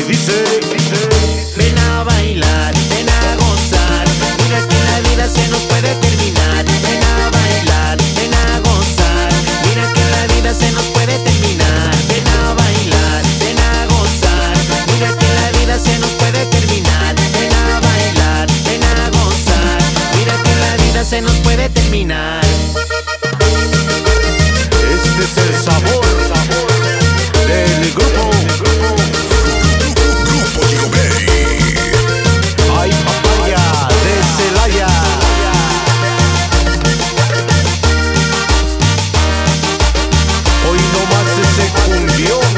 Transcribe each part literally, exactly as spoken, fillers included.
dice, dice. Ven a bailar, ven a gozar. Mira que la vida se nos puede terminar. Ven a bailar, ven a gozar. Mira que la vida se nos puede terminar. Ven a bailar, ven a gozar. Mira que la vida se nos puede terminar. Ven a bailar, ven a gozar. Mira que la vida se nos puede terminar. Este es el sabor, sabor del grupo, Grupo Yobey. Ay Papaya de Celaya. Hoy nomás ese cumbión.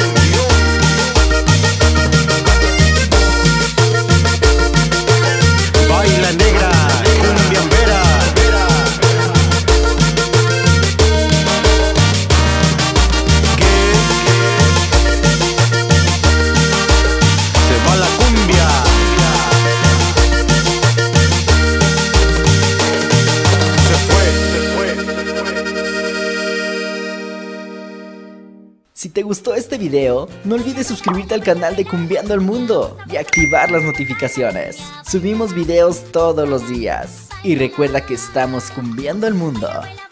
Baila negra, cumbiambera. Que se va la cumbia. Se fue, se fue. Si te gustó este video, no olvides suscribirte al canal de Cumbiando el Mundo y activar las notificaciones. Subimos videos todos los días. Y recuerda que estamos cumbiando el mundo.